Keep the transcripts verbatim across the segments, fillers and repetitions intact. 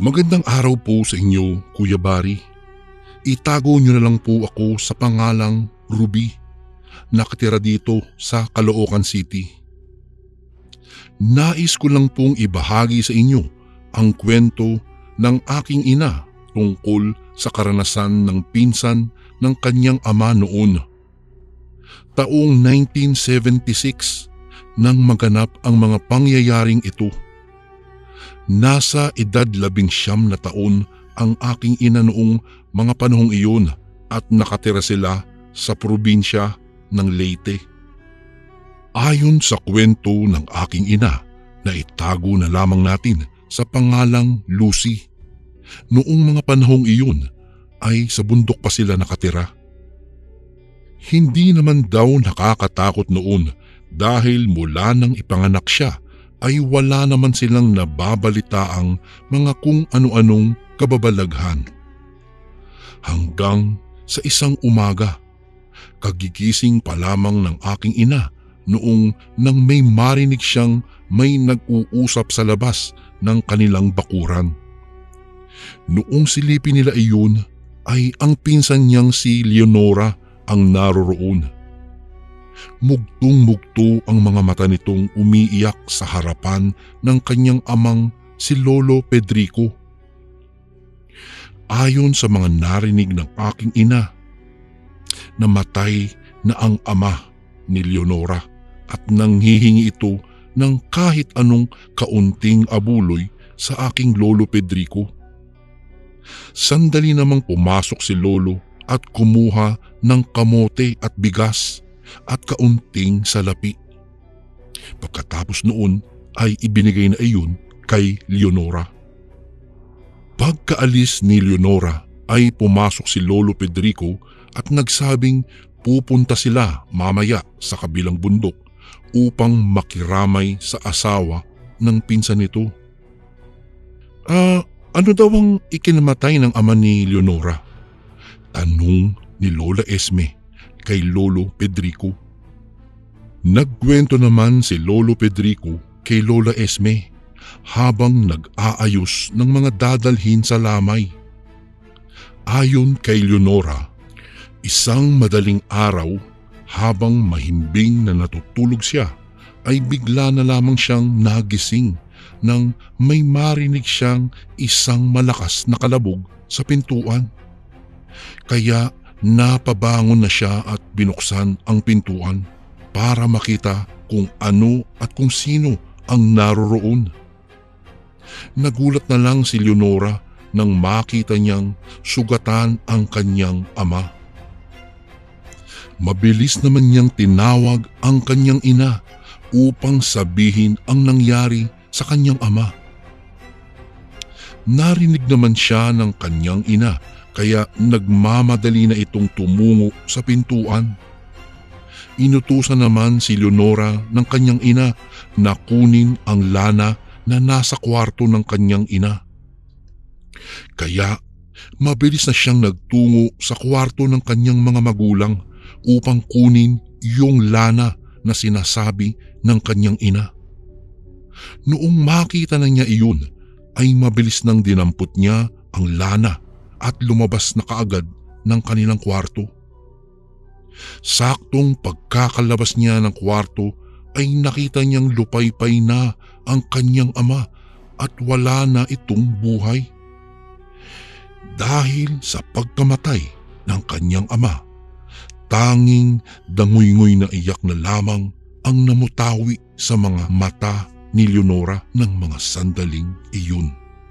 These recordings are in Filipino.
Magandang araw po sa inyo, Kuya Barry. Itago niyo na lang po ako sa pangalang Ruby, nakatira dito sa Caloocan City. Nais ko lang pong ibahagi sa inyo ang kwento ng aking ina tungkol sa karanasan ng pinsan ng kanyang ama noon. Taong nineteen seventy-six nang maganap ang mga pangyayaring ito. Nasa edad labing siyam na taon ang aking ina noong mga panahong iyon at nakatira sila sa probinsya ng Leyte. Ayon sa kwento ng aking ina na itago na lamang natin sa pangalang Lucy, noong mga panahong iyon ay sa bundok pa sila nakatira. Hindi naman daw nakakatakot noon dahil mula nang ipanganak siya ay wala naman silang nababalitaang mga kung ano-anong kababalaghan. Hanggang sa isang umaga, kagigising pa lamang ng aking ina noong nang may marinig siyang may nag-uusap sa labas ng kanilang bakuran. Noong silipin nila iyon ay ang pinsan niyang si Leonora ang naroroon. Mugtong-mugto ang mga mata nitong umiiyak sa harapan ng kanyang amang si Lolo Pedrico. Ayon sa mga narinig ng aking ina, namatay na ang ama ni Leonora at nanghihingi ito ng kahit anong kaunting abuloy sa aking Lolo Pedrico. Sandali namang pumasok si Lolo at kumuha ng kamote at bigas at kaunting salapi. Pagkatapos noon ay ibinigay na iyon kay Leonora. Pagkaalis ni Leonora ay pumasok si Lolo Pedrico at nagsabing pupunta sila mamaya sa kabilang bundok upang makiramay sa asawa ng pinsan nito. Ah, ano daw ang ikinamatay ng ama ni Leonora? Tanong ni Lola Esme kay Lolo Pedrico. Nagkwento naman si Lolo Pedrico kay Lola Esme habang nag-aayos ng mga dadalhin sa lamay. Ayon kay Leonora, isang madaling araw habang mahimbing na natutulog siya ay bigla na lamang siyang nagising nang may marinig siyang isang malakas na kalabog sa pintuan. Kaya napabangon na siya at binuksan ang pintuan para makita kung ano at kung sino ang naroroon. Nagulat na lang si Leonora nang makita niyang sugatan ang kanyang ama. Mabilis naman niyang tinawag ang kanyang ina upang sabihin ang nangyari sa kanyang ama. Narinig naman siya ng kanyang ina kaya nagmamadali na itong tumungo sa pintuan. Inutusan naman si Leonora ng kanyang ina na kunin ang lana na nasa kwarto ng kanyang ina. Kaya mabilis na siyang nagtungo sa kwarto ng kanyang mga magulang upang kunin yung lana na sinasabi ng kanyang ina. Noong makita na niya iyon ay mabilis nang dinampot niya ang lana at lumabas na kaagad ng kanilang kwarto. Saktong pagkakalabas niya ng kwarto ay nakita niyang lupaypay na ang kanyang ama at wala na itong buhay. Dahil sa pagkamatay ng kanyang ama, tanging dangoy-ngoy na iyak na lamang ang namutawi sa mga mata ni Leonora ng mga sandaling iyon.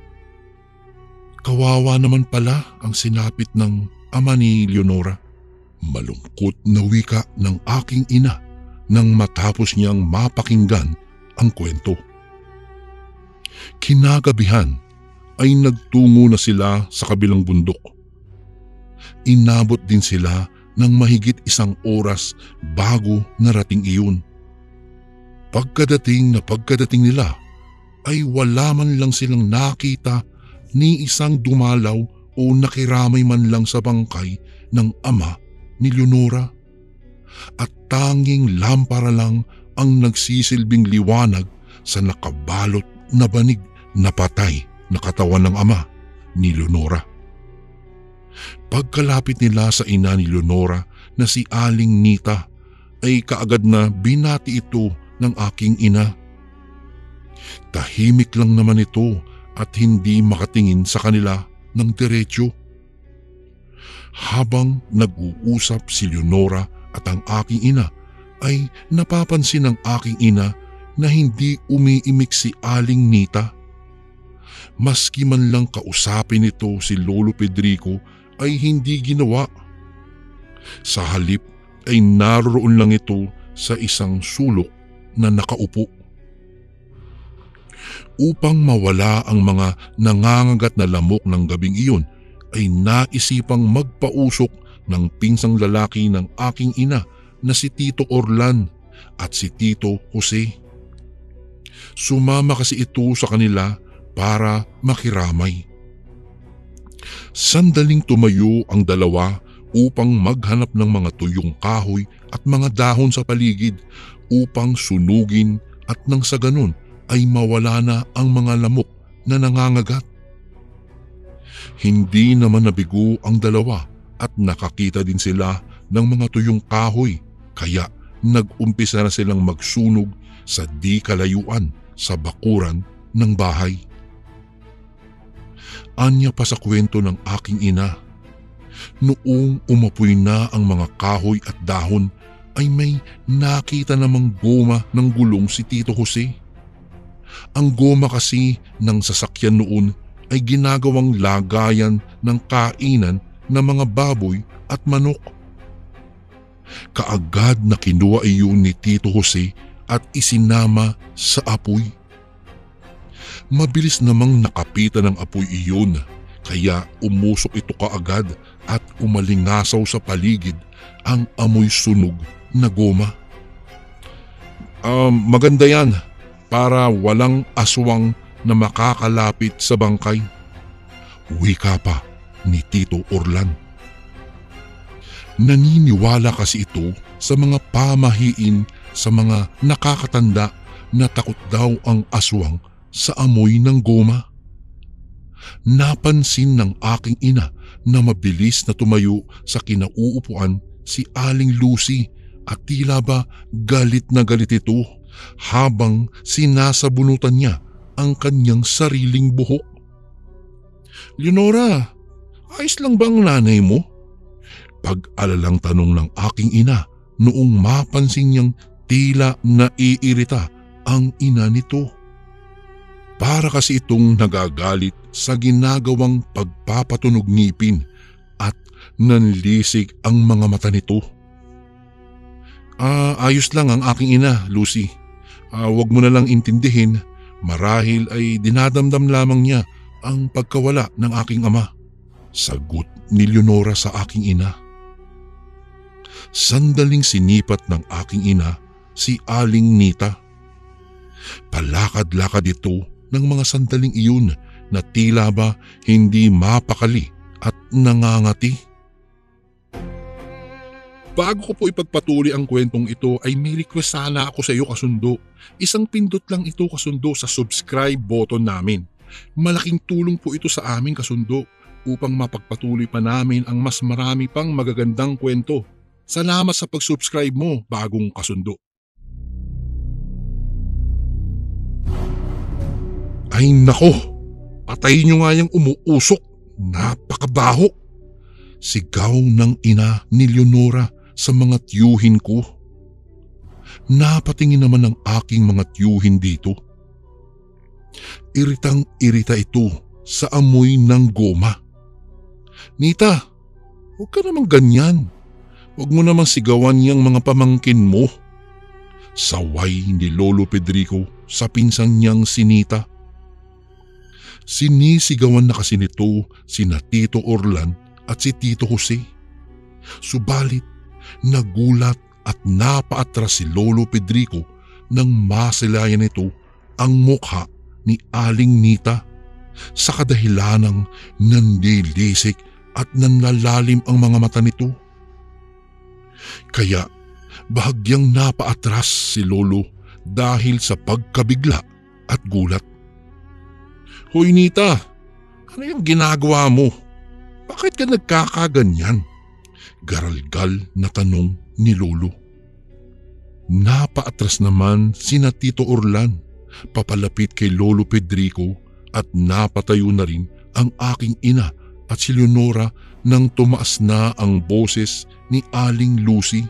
Kawawa naman pala ang sinapit ng ama ni Leonora. Malungkot na wika ng aking ina nang matapos niyang mapakinggan ang kwento. Kinagabihan ay nagtungo na sila sa kabilang bundok. Inabot din sila ng mahigit isang oras bago narating iyon. Pagkadating na pagkadating nila ay wala man lang silang nakita ni isang dumalaw o nakiramay man lang sa bangkay ng ama ni Leonora. At tanging lampara lang ang nagsisilbing liwanag sa nakabalot na banig na patay na katawan ng ama ni Leonora. Pagkalapit nila sa ina ni Leonora na si Aling Nita ay kaagad na binati ito ng aking ina. Tahimik lang naman ito at hindi makatingin sa kanila ng diretsyo. Habang nag-uusap si Leonora at ang aking ina ay napapansin ng aking ina na hindi umiimik si Aling Nita. Maski man lang kausapin ito si Lolo Pedrico ay hindi ginawa. Sa halip ay naroon lang ito sa isang sulok na nakaupo. Upang mawala ang mga nangangagat na lamok ng gabing iyon ay naisipang magpausok ng pinsang lalaki ng aking ina na si Tito Orlan at si Tito Jose. Sumama kasi ito sa kanila para makiramay. Sandaling tumayo ang dalawa upang maghanap ng mga tuyong kahoy at mga dahon sa paligid upang sunugin at nang sa ganun ay mawala na ang mga lamok na nangangagat. Hindi naman nabigo ang dalawa at nakakita din sila ng mga tuyong kahoy kaya nag-umpisa na silang magsunog sa di kalayuan sa bakuran ng bahay. Anya pa sa kwento ng aking ina, noong umapoy na ang mga kahoy at dahon ay may nakita namang goma ng gulong si Tito Jose. Ang goma kasi ng sasakyan noon ay ginagawang lagayan ng kainan ng mga baboy at manok. Kaagad na kinuha iyon ni Tito Jose at isinama sa apoy. Mabilis namang nakapitan ng apoy iyon kaya umusok ito kaagad at umalingasaw sa paligid ang amoy sunog na goma. Um, maganda yan para walang aswang na makakalapit sa bangkay. Wika pa ni Tito Orlan. Naniniwala kasi ito sa mga pamahiin sa mga nakakatanda na takot daw ang aswang sa amoy ng goma. Napansin ng aking ina na mabilis na tumayo sa kinauupuan si Aling Lucy at tila ba galit na galit ito habang sinasabunutan niya ang kanyang sariling buhok. "Leonora, ayos lang ba ang nanay mo?" Pag-alalang tanong ng aking ina noong mapansin niyang tila naiirita ang ina nito. Para kasi itong nagagalit sa ginagawang pagpapatunog ngipin at nanlisik ang mga mata nito. Ah, ayos lang ang aking ina, Lucy. Ah, wag mo na lang intindihin, marahil ay dinadamdam lamang niya ang pagkawala ng aking ama. Sagot ni Leonora sa aking ina. Sandaling sinipat ng aking ina si Aling Nita. Palakad-lakad ito ng mga sandaling iyon na tila ba hindi mapakali at nangangati. Bago ko po ipagpatuloy ang kwentong ito ay may request sana ako sa iyo kasundo. Isang pindot lang ito kasundo sa subscribe button namin. Malaking tulong po ito sa amin kasundo upang mapagpatuloy pa namin ang mas marami pang magagandang kwento. Salamat sa pag-subscribe mo, bagong kasundo. Ay nako, patayin nyo nga yung umuusok, napakabaho. Sigaw ng ina ni Leonora sa mga tiyuhin ko. Napatingin naman ang aking mga tiyuhin dito. Iritang-irita ito sa amoy ng goma. "Nita, huwag ka namang ganyan. Huwag mo namang sigawan niyang mga pamangkin mo." Saway ni Lolo Pedrico sa pinsan niyang si Nita. Sinisigawan na kasi nito sina Tito Orlan at si Tito Jose. Subalit nagulat at napaatras si Lolo Pedrico nang masilayan nito ang mukha ni Aling Nita sa kadahilanang nandilisik at nanlalalim ang mga mata nito. Kaya bahagyang napaatras si Lolo dahil sa pagkabigla at gulat. "Hoy Nita, Ano yung ginagawa mo? Bakit ka nagkakaganyan? Garalgal na tanong ni Lolo. Napaatras naman sina Tito Orlan, papalapit kay Lolo Pedrico at napatayo na rin ang aking ina at si Leonora nang tumaas na ang boses ni Aling Lucy.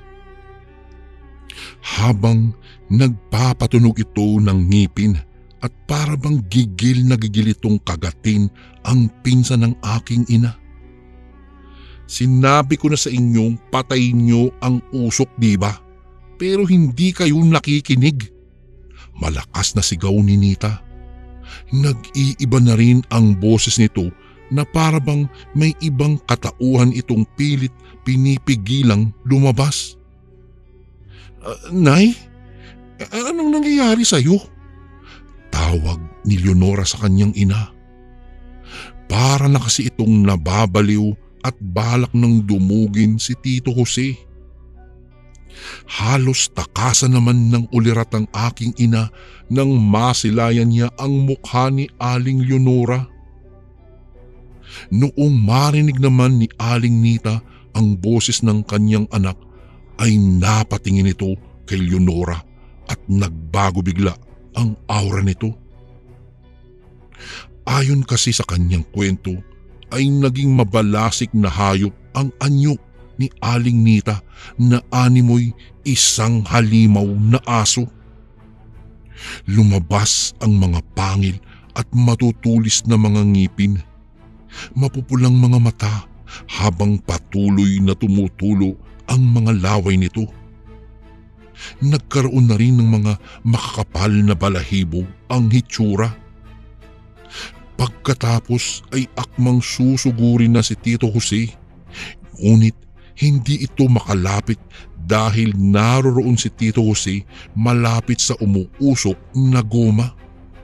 Habang nagpapatunog ito ng ngipin at para bang gigil na gigil itong kagatin ang pinsan ng aking ina. Sinabi ko na sa inyong patayin niyo ang usok, di ba? Pero hindi kayo nakikinig. Malakas na sigaw ni Nita. Nag-iiba na rin ang boses nito na para bang may ibang katauhan itong pilit pinipigilang lumabas. Uh, Nay, anong nangyayari sa'yo? Tawag ni Leonora sa kanyang ina. Para na kasi itong nababaliw at balak ng dumugin si Tito Jose. Halos takasan naman ng ulirat ang aking ina nang masilayan niya ang mukha ni Aling Leonora. Noong marinig naman ni Aling Nita ang boses ng kanyang anak ay napatingin ito kay Leonora at nagbago bigla ang aura nito. Ayon kasi sa kanyang kwento ay naging mabalasik na hayop ang anyo ni Aling Nita na animoy isang halimaw na aso. Lumabas ang mga pangil at matutulis na mga ngipin, mapupulang mga mata habang patuloy na tumutulo ang mga laway nito. Nagkaroon na rin ng mga makakapal na balahibo ang hitsura. Pagkatapos ay akmang susugurin na si Tito Jose, ngunit hindi ito makalapit dahil naroroon si Tito Jose malapit sa umuusok na goma.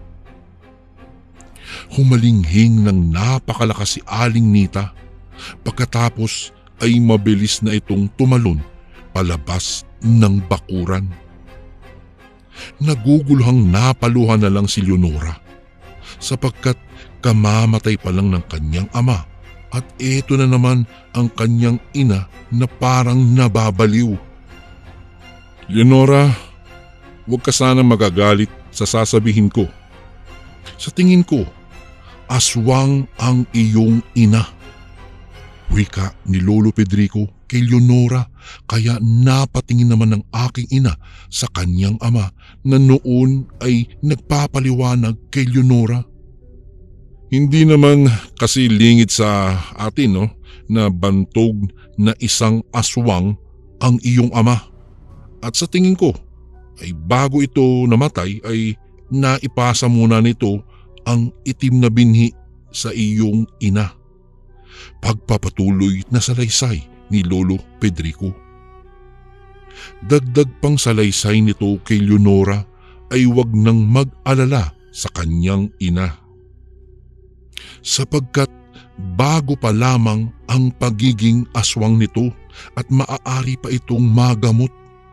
Humalinghing ng napakalakas si Aling Nita, pagkatapos ay mabilis na itong tumalon palabas ng bakuran. Naguguluhang napaluhan na lang si Leonora sapagkat kamamatay pa lang ng kanyang ama at eto na naman ang kanyang ina na parang nababaliw. Leonora, huwag ka sana magagalit sa sasabihin ko. Sa tingin ko, aswang ang iyong ina. Wika ni Lolo Pedrico kay Leonora, kaya napatingin naman ng aking ina sa kanyang ama na noon ay nagpapaliwanag kay Leonora. Hindi naman kasi lingid sa atin no, na bantog na isang aswang ang iyong ama. At sa tingin ko ay bago ito namatay ay naipasa muna nito ang itim na binhi sa iyong ina. Pagpapatuloy na salaysay ni Lolo Pedrico. Dagdag pang salaysay nito kay Leonora ay wag nang mag-alala sa kanyang ina. Sapagkat bago pa lamang ang pagiging aswang nito at maaari pa itong magamot.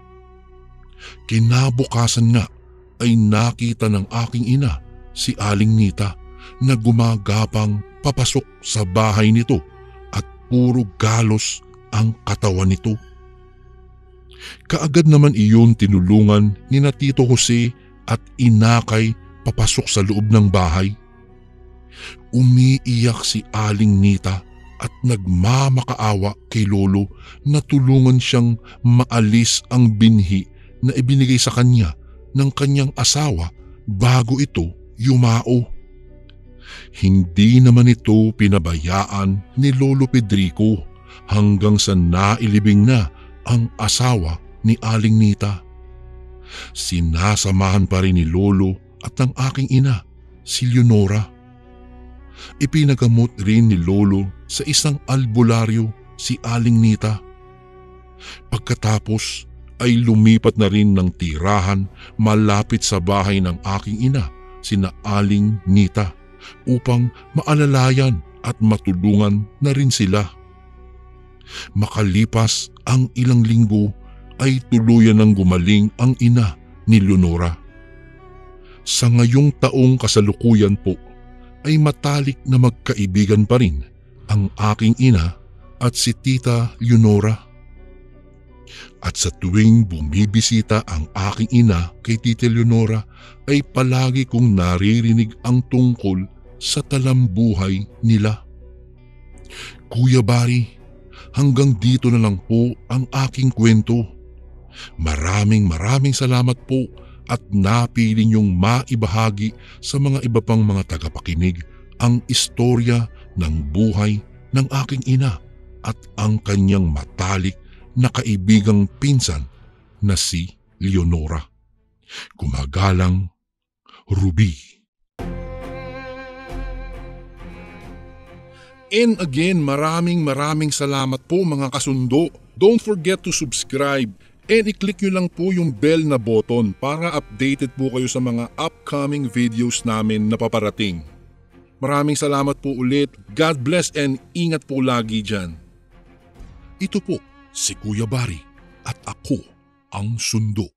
Kinabukasan nga ay nakita ng aking ina si Aling Nita na gumagapang papasok sa bahay nito at puro galos ang katawan nito. Kaagad naman iyon tinulungan ni na Tito Jose at inakay papasok sa loob ng bahay. Umiiyak si Aling Nita at nagmamakaawa kay Lolo na tulungan siyang maalis ang binhi na ibinigay sa kanya ng kanyang asawa bago ito yumao. Hindi naman ito pinabayaan ni Lolo Pedrico hanggang sa nailibing na ang asawa ni Aling Nita. Sinasamahan pa rin ni Lolo at ang aking ina, si Leonora. Ipinagamot rin ni Lolo sa isang albularyo si Aling Nita. Pagkatapos ay lumipat na rin ng tirahan malapit sa bahay ng aking ina, sina Aling Nita, upang maalalayan at matulungan na rin sila. Makalipas ang ilang linggo ay tuluyan ng gumaling ang ina ni Leonora. Sa ngayong taong kasalukuyan po ay matalik na magkaibigan pa rin ang aking ina at si Tita Leonora. At sa tuwing bumibisita ang aking ina kay Tita Leonora ay palagi kong naririnig ang tungkol sa talambuhay nila. Kuya Barry, hanggang dito na lang po ang aking kwento. Maraming maraming salamat po at napili niyong maibahagi sa mga iba pang mga tagapakinig ang istorya ng buhay ng aking ina at ang kanyang matalik na kaibigang pinsan na si Leonora. Gumagalang, Ruby. And again, maraming maraming salamat po mga kasundo. Don't forget to subscribe and i-click nyo lang po yung bell na button para updated po kayo sa mga upcoming videos namin na paparating. Maraming salamat po ulit. God bless and ingat po lagi dyan. Ito po si Kuya Barry at ako ang Sundo.